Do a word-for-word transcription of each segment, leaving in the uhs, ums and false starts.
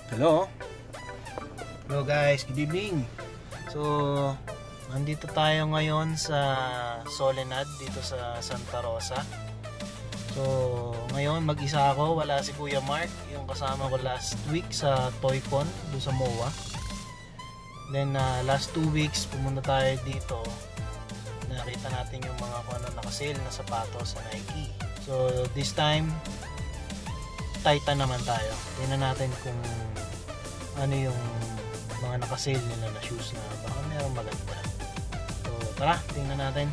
Hello. Hello guys, good evening. So, nandito tayo ngayon sa Solenad dito sa Santa Rosa. So, ngayon mag-isa ako, wala si Kuya Mark, yung kasama ko last week sa Toycon doon sa M O A. Then uh, last two weeks pumunta tayo dito. Nakita natin yung mga kung ano naka-sale na sapatos sa Nike. So, this time Titan naman tayo. Tingnan natin kung ano yung mga naka-sale nila na shoes na baka merong maganda. So tara, tingnan natin.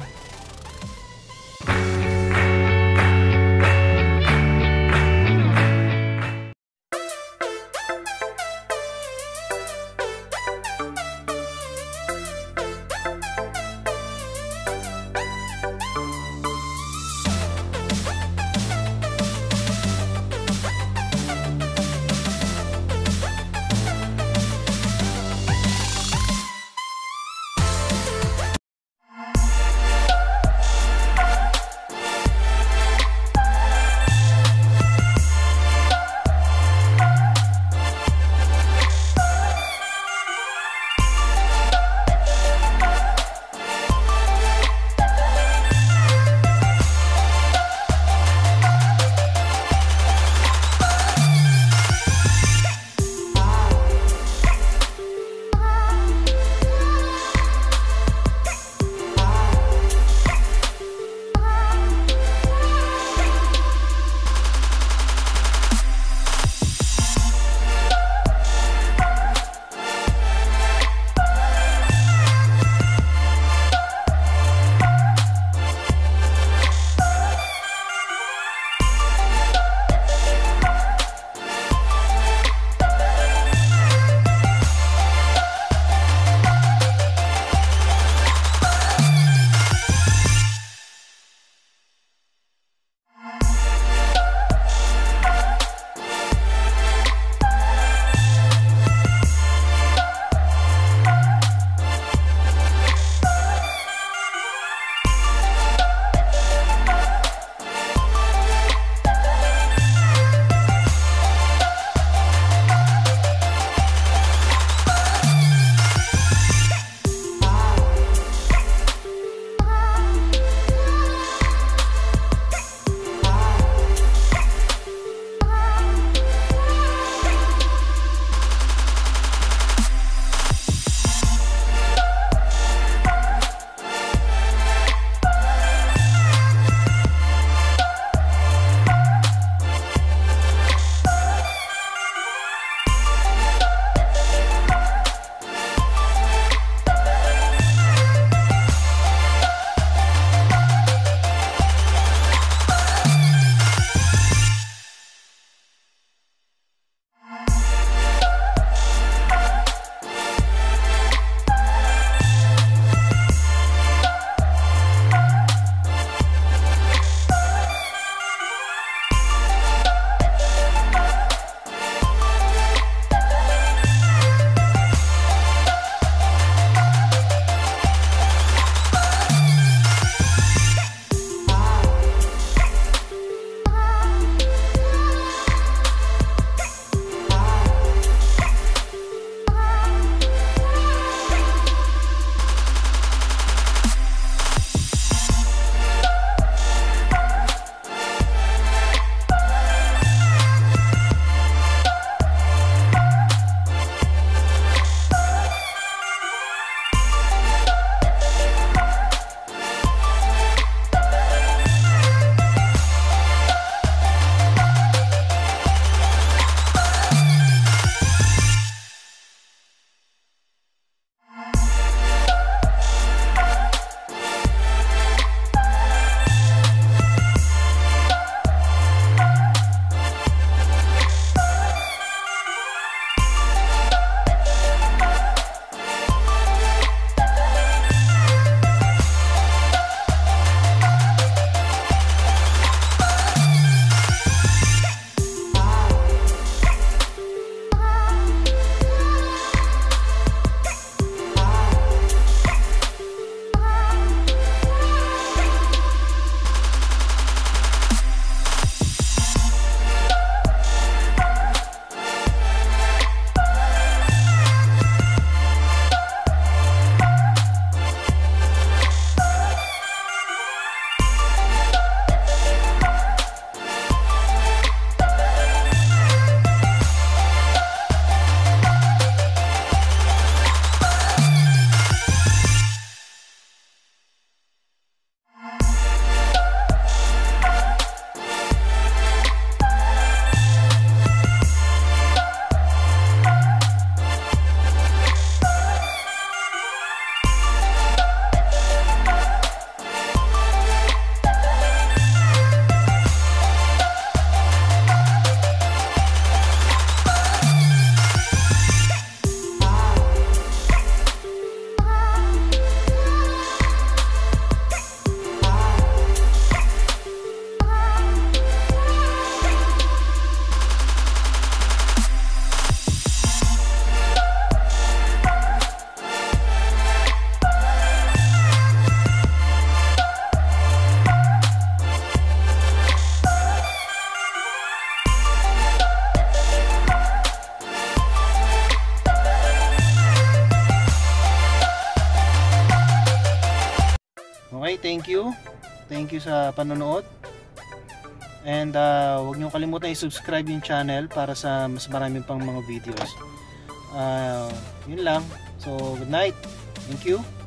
Okay, thank you. Thank you sa panonood. And uh, huwag niyo kalimutan i-subscribe yung channel para sa mas maraming pang mga videos. Uh, yun lang. So, good night. Thank you.